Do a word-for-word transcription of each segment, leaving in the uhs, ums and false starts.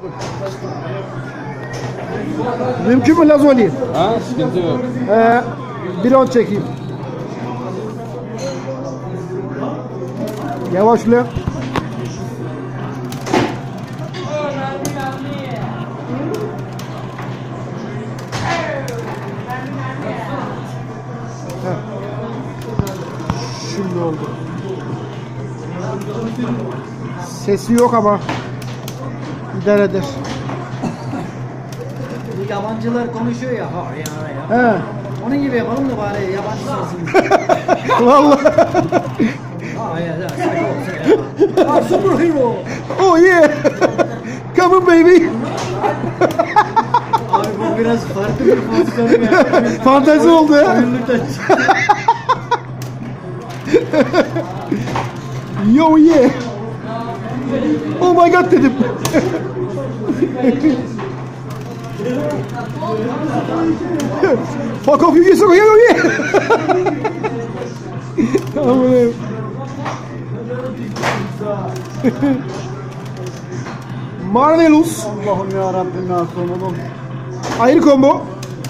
Mümkün mü Lazoli? Ha, sıkıntı yok. Ee, bir on çekeyim. Yavaş ulan. Şimdi oldu. Sesi yok ama idare eder. Yabancılar konuşuyor ya. Ha ya ya. He. Onun gibi yapalım da bari yabancı sesini. Vallahi. Ha ya ya. Sen olsun ya. Ha superhero. Oh yeah. Come on baby. Abi bu biraz farklı bir pozisyonu ya. Fantezi oldu ya. Oyunluktan Yo yeah. Oh my god dedim. Fuck off you get so yo yeah. Aman. Marvelous. Allah'ım ya Rabbim ya sonum. Ayrı combo.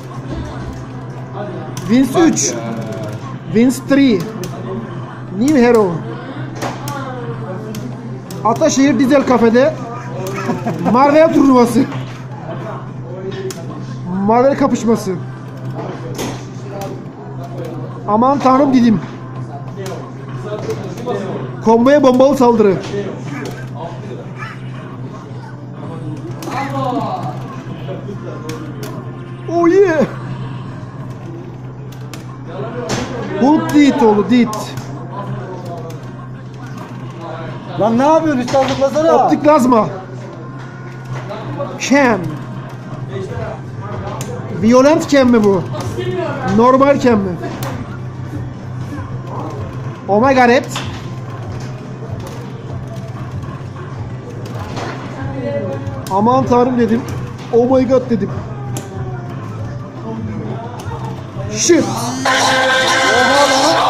Vince üç. Vince üç. New Hero. Ataşehir Dizel Kafede Marvel turnuvası. Marvel kapışması. Aman tanrım dedim. Komboya bombalı saldırı. Oh yeah. Hulk Deed oldu Deed. Lan ne yapıyorsun üstadlıklasana. Optik lazma. Cam. Violent cam mi bu? Normal cam mi? Oh my god it. Aman tanrım dedim. Oh my god dedim. Shit. Oha lan.